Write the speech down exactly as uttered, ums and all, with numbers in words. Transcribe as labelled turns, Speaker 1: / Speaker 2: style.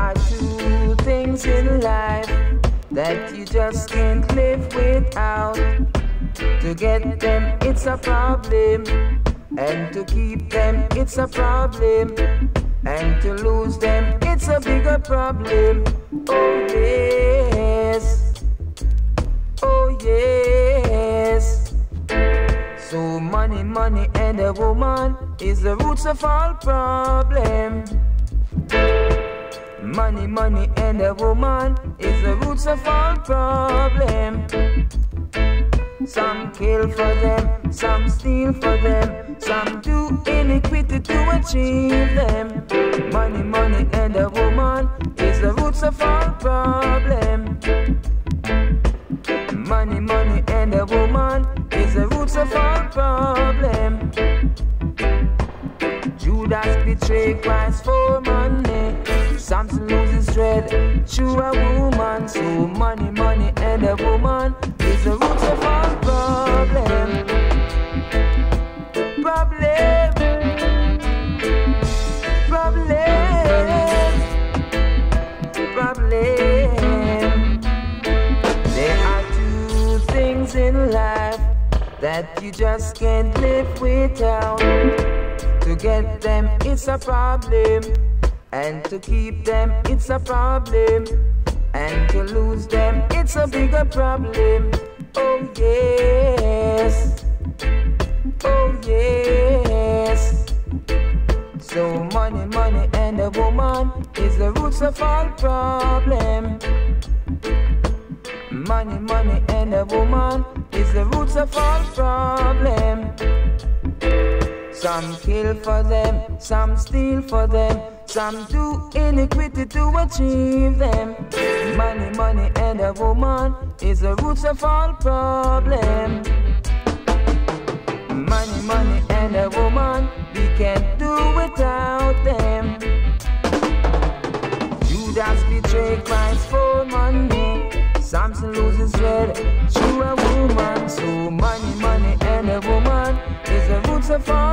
Speaker 1: are two things in life that you just can't live without. To get them, it's a problem, and to keep them, it's a problem, and to lose them, it's a bigger problem. Oh yes, oh yes. So money, money and a woman is the roots of all problem. Money, money and a woman is the roots of all problem. Some kill for them, some steal for them, some do iniquity to achieve them. Money, money and a woman is the roots of all problem. Money, money and a woman is the roots of all problem. Judas betrayed Christ for money. Samson loses dread through a woman. So money, money and a woman is the roots of all problem. Problem. Problem. Problem. There are two things in life that you just can't live without. To get them, it's a problem, and to keep them, it's a problem, and to lose them, it's a bigger problem. Oh yes, oh yes. So money, money and a woman is the roots of all problem. Money, money and a woman is the roots of all problem. Some kill for them, some steal for them, some do iniquity to achieve them. Money, money and a woman is the roots of all problem. Money, money and a woman, we can't do without them. Judas betrayed Christ for money. Samson loses red through a woman. So money, money and a woman is the roots of all